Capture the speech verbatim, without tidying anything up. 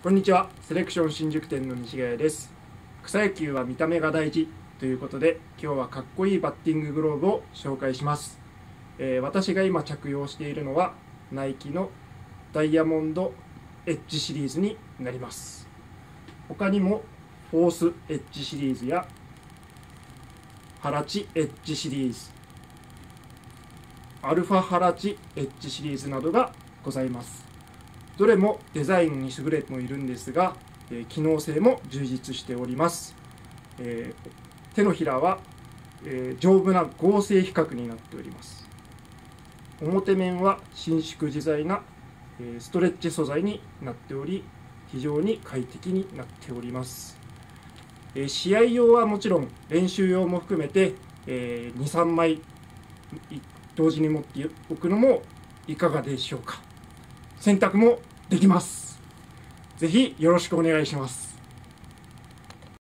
こんにちは。セレクション新宿店の西ヶ谷です。草野球は見た目が大事ということで、今日はかっこいいバッティンググローブを紹介します。えー、私が今着用しているのはナイキのダイヤモンドエッジシリーズになります。他にもフォースエッジシリーズやハラチエッジシリーズ、アルファハラチエッジシリーズなどがございます。どれもデザインに優れてもいるんですが、えー、機能性も充実しております。えー、手のひらは、えー、丈夫な合成皮革になっております。表面は伸縮自在な、えー、ストレッチ素材になっており、非常に快適になっております。えー、試合用はもちろん練習用も含めて、えー、にさんまい同時に持っておくのもいかがでしょうか。洗濯もできます。ぜひよろしくお願いします。